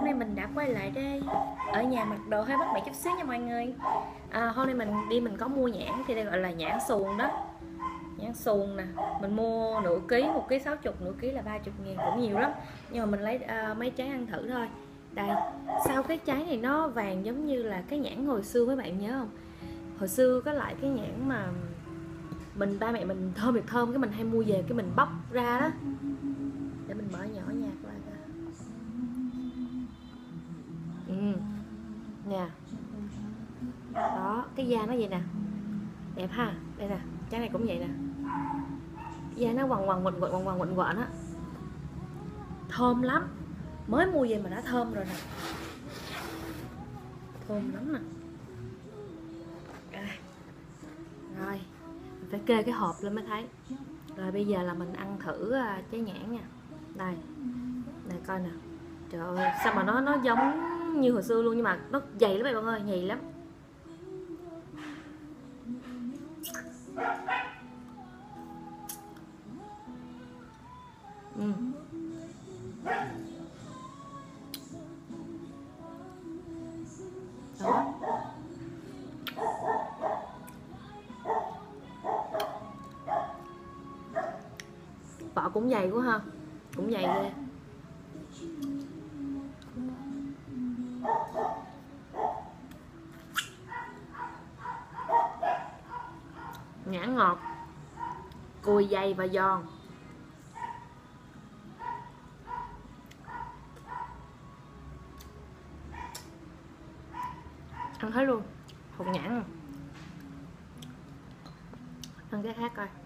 nay mình đã quay lại đây. Ở nhà mặc đồ hơi bắt bẻ chút xíu nha mọi người. Hôm nay mình có mua nhãn thì đây gọi là nhãn xuồng đó. Nhãn xuồng nè, mình mua nửa ký, 1 ký 60, nửa ký là 30.000, cũng nhiều lắm. Nhưng mà mình lấy mấy trái ăn thử thôi. Đây, sao cái trái này nó vàng giống như là cái nhãn hồi xưa, mấy bạn nhớ không? Hồi xưa có lại cái nhãn mà ba mẹ mình thơm được thơm, cái mình hay mua về cái mình bóc ra đó. Để mình mở nhỏ nhạc lại coi. Nè, đó, cái da nó vậy nè, đẹp ha. Đây nè, trái này cũng vậy nè, da nó quằn quẩn á, thơm lắm. Mới mua về mà đã thơm rồi nè, thơm lắm nè. Rồi, mình phải kê cái hộp lên mới thấy. Rồi bây giờ là mình ăn thử trái nhãn nha. Đây, này coi nè. Trời ơi, sao mà nó giống như hồi xưa luôn, nhưng mà nó dày lắm bạn ơi, nhầy lắm. Đó. Vỏ cũng dày quá ha, cũng dày ghê. Nhãn ngọt, cùi dày và giòn. Ăn hết luôn, hột nhãn. Ăn cái khác coi.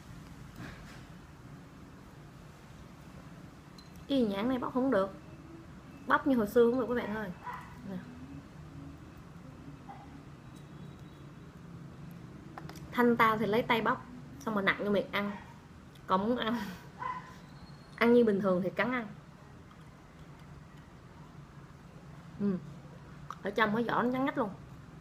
Cái nhãn này bóc không được, bóc như hồi xưa không được các bạn ơi. Nè. Thanh tao thì lấy tay bóc xong rồi nặng vô miệng ăn, còn muốn ăn như bình thường thì cắn ăn. Ở trong cái vỏ nó trắng ngắt luôn.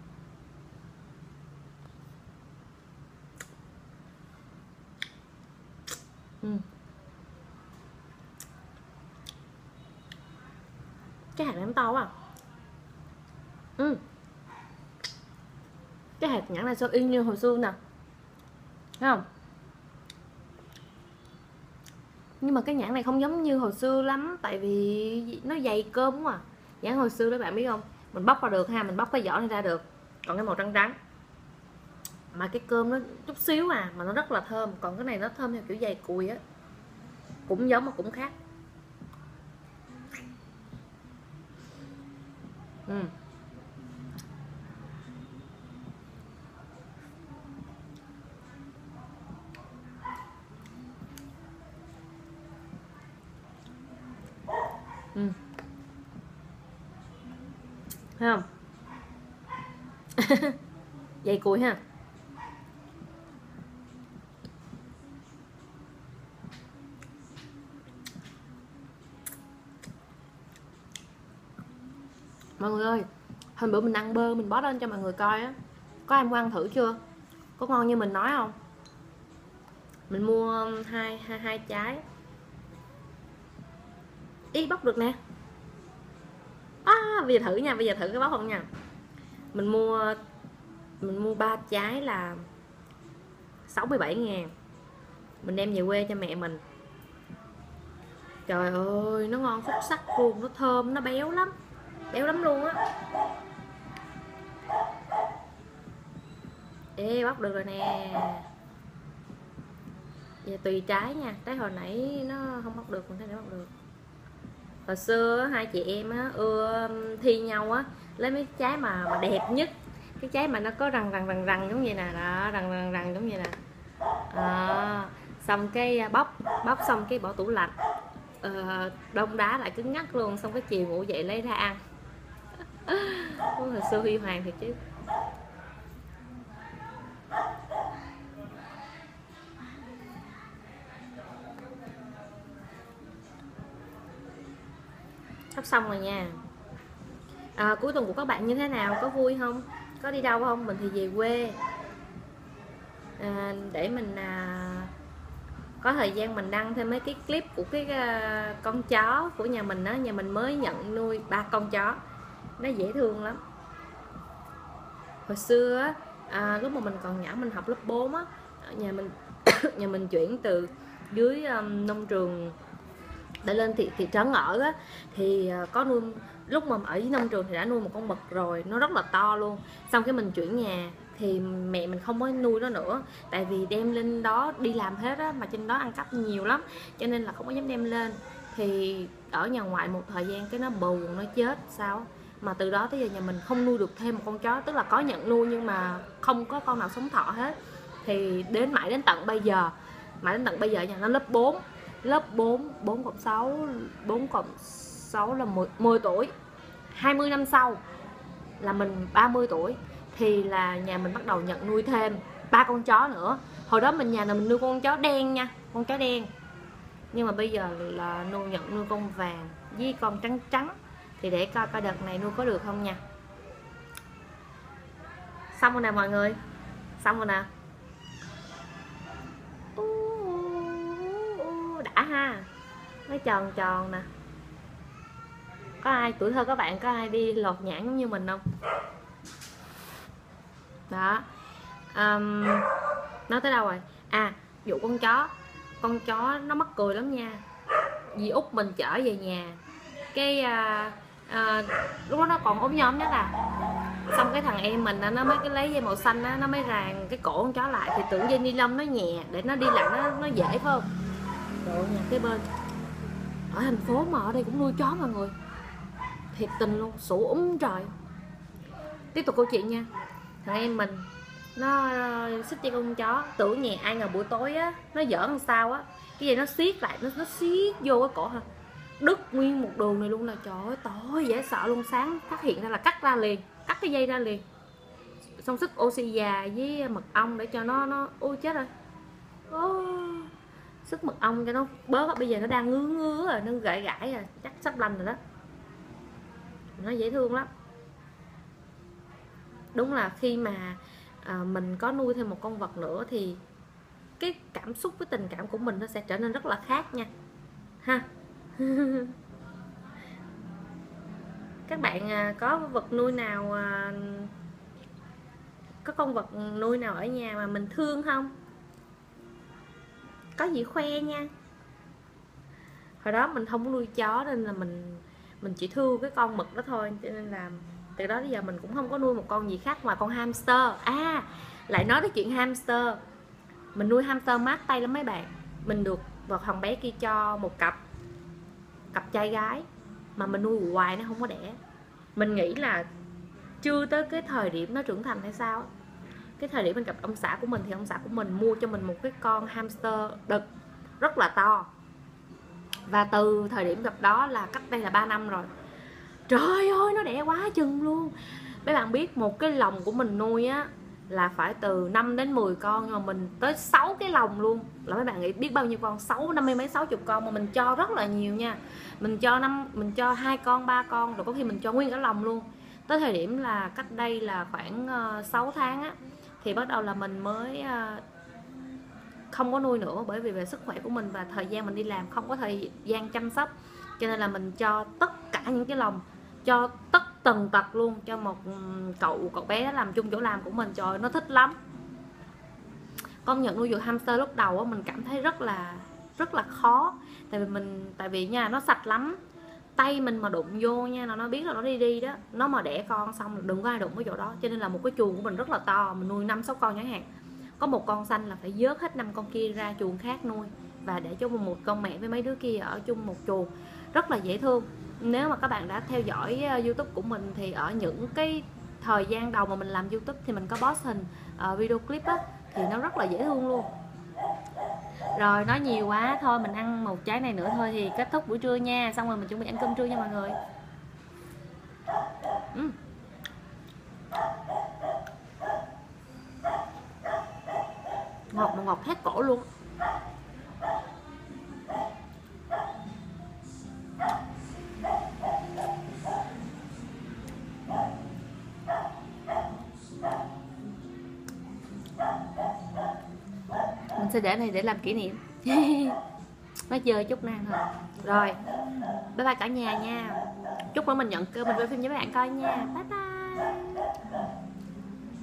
Cái hạt này nó to quá. Cái hạt nhãn này sao y như hồi xưa nè, thấy không? Nhưng mà cái nhãn này không giống như hồi xưa lắm, tại vì nó dày cơm quá à. Nhãn hồi xưa đó bạn biết không, mình bóc ra được ha, mình bóc cái vỏ này ra được, còn cái màu trắng trắng mà cái cơm nó chút xíu à, mà nó rất là thơm. Còn cái này nó thơm theo kiểu dày cùi á, cũng giống mà cũng khác. Thấy không? Dày cùi ha. Mọi người ơi, hôm bữa mình ăn bơ mình bó lên cho mọi người coi á, có ai mua ăn thử chưa? Có ngon như mình nói không? Mình mua hai trái. Ý bóc được nè. Bây giờ thử nha, bây giờ thử cái bóc không nha. Mình mua 3 trái là 67.000. Mình đem về quê cho mẹ mình. Trời ơi, nó ngon xuất sắc luôn, nó thơm, nó béo lắm. Béo lắm luôn á. Ê, bóc được rồi nè. Giờ tùy trái nha, trái hồi nãy nó không bóc được, còn trái này bóc được. Hồi xưa hai chị em á, ưa thi nhau á, lấy mấy trái mà đẹp nhất, cái trái mà nó có răng giống vậy nè, đó, răng giống vậy nè. Xong cái bóc xong cái bỏ tủ lạnh, đông đá lại cứng ngắc luôn, xong cái chiều ngủ dậy lấy ra ăn. Hồi xưa huy hoàng thiệt chứ. Sắp xong rồi nha. Cuối tuần của các bạn như thế nào, có vui không, có đi đâu không? Mình thì về quê để mình có thời gian mình đăng thêm mấy cái clip của cái con chó của nhà mình á. Nhà mình mới nhận nuôi 3 con chó, nó dễ thương lắm. Hồi xưa á, lúc mà mình còn nhỏ, mình học lớp 4 á, nhà mình nhà mình chuyển từ dưới nông trường để lên thị trấn ở á, thì có nuôi. Lúc mà ở dưới nông trường thì đã nuôi một con mực rồi, nó rất là to luôn. Xong cái mình chuyển nhà thì mẹ mình không có nuôi nó nữa, tại vì đem lên đó đi làm hết á, mà trên đó ăn cắp nhiều lắm, cho nên là không có dám đem lên. Thì ở nhà ngoại một thời gian cái nó buồn, nó chết sao. Mà từ đó tới giờ nhà mình không nuôi được thêm một con chó, tức là có nhận nuôi nhưng mà không có con nào sống thọ hết. Thì mãi đến tận nhà nó lớp 4, lớp 4 cộng 6, 4 cộng 6 là 10 tuổi. 20 năm sau là mình 30 tuổi thì là nhà mình bắt đầu nhận nuôi thêm 3 con chó nữa. Hồi đó nhà mình nuôi con chó đen nha, con chó đen. Nhưng mà bây giờ là nhận nuôi con vàng với con trắng trắng. Thì để coi đợt này nuôi có được không nha. Xong rồi nè mọi người, xong rồi nè. Đã ha, nó tròn tròn nè. Có ai, tuổi thơ các bạn có ai đi lột nhãn giống như mình không? Đó. Nói tới đâu rồi? Vụ con chó nó mắc cười lắm nha. Dì út mình chở về nhà, cái lúc đó nó còn ốm nhom nhất xong cái thằng em mình nó mới cái lấy dây màu xanh á, nó mới ràng cái cổ con chó lại, thì tưởng dây ni lông nó nhẹ để nó đi lại nó dễ, phải không? Độ nhà cái bên ở thành phố mà ở đây cũng nuôi chó mọi người, thiệt tình luôn, sủ trời. Tiếp tục câu chuyện nha. Thằng em mình nó xích dây con chó, tưởng nhẹ, ai ngờ buổi tối á nó giỡn làm sao á, cái gì nó siết lại, nó siết vô cái cổ hả, đứt nguyên một đường này luôn. Là trời ơi, tối dễ sợ luôn. Sáng phát hiện ra là cắt cái dây ra liền, xong sức oxy già với mật ong để cho nó ôi chết rồi, sức mật ong cho nó bớt. Bây giờ nó đang ngứa rồi, nó gãi rồi, chắc sắp lành rồi đó. Nó dễ thương lắm. Đúng là khi mà mình có nuôi thêm một con vật nữa thì cái cảm xúc với tình cảm của mình nó sẽ trở nên rất là khác nha ha. Các bạn có vật nuôi nào, có con vật nuôi nào ở nhà mà mình thương không? Có gì khoe nha. Hồi đó mình không nuôi chó nên là mình chỉ thương cái con mực đó thôi, cho nên là từ đó đến giờ mình cũng không có nuôi một con gì khác ngoài con hamster. Lại nói tới chuyện hamster, mình nuôi hamster mát tay lắm mấy bạn. Mình được vào thằng bé kia cho một cặp trai gái mà mình nuôi hoài nó không có đẻ. Mình nghĩ là chưa tới cái thời điểm nó trưởng thành hay sao. Cái thời điểm mình gặp ông xã của mình thì ông xã của mình mua cho mình một cái con hamster đực rất là to. Và từ thời điểm gặp đó là cách đây là 3 năm rồi. Trời ơi, nó đẻ quá chừng luôn. Mấy bạn biết một cái lồng của mình nuôi á là phải từ 5 đến 10 con, nhưng mà mình tới 6 cái lồng luôn. Là mấy bạn nghĩ biết bao nhiêu con, 50 mấy 60 con mà mình cho rất là nhiều nha. Mình cho 2 con, 3 con, rồi có khi mình cho nguyên cả lồng luôn. Tới thời điểm là cách đây là khoảng 6 tháng á, thì bắt đầu là mình mới không có nuôi nữa, bởi vì về sức khỏe của mình và thời gian mình đi làm không có thời gian chăm sóc, cho nên là mình cho tất cả những cái lồng, cho tất tần tật luôn cho một cậu bé làm chung chỗ làm của mình. Trời ơi, nó thích lắm. Công nhận nuôi dụ hamster lúc đầu á, mình cảm thấy rất là khó, tại vì nha, nó sạch lắm. Tay mình mà đụng vô nha, nó biết là nó đi đó, nó mà đẻ con xong đừng có ai đụng cái chỗ đó. Cho nên là một cái chuồng của mình rất là to, mình nuôi 5-6 con chẳng hạn, có một con xanh là phải vớt hết 5 con kia ra chuồng khác nuôi, và để cho một con mẹ với mấy đứa kia ở chung một chuồng, rất là dễ thương. Nếu mà các bạn đã theo dõi YouTube của mình thì ở những cái thời gian đầu mà mình làm YouTube thì mình có post hình video clip á, thì nó rất là dễ thương luôn. Rồi nói nhiều quá, thôi mình ăn một trái này nữa thôi thì kết thúc buổi trưa nha. Xong rồi mình chuẩn bị ăn cơm trưa nha mọi người. Ngọt mà ngọt thét cổ luôn. Mình sẽ để này để làm kỷ niệm. Nó chơi chút năng thôi. Rồi bye bye cả nhà nha, chút nữa mình nhận cơ mình quay phim với các bạn coi nha, bye bye.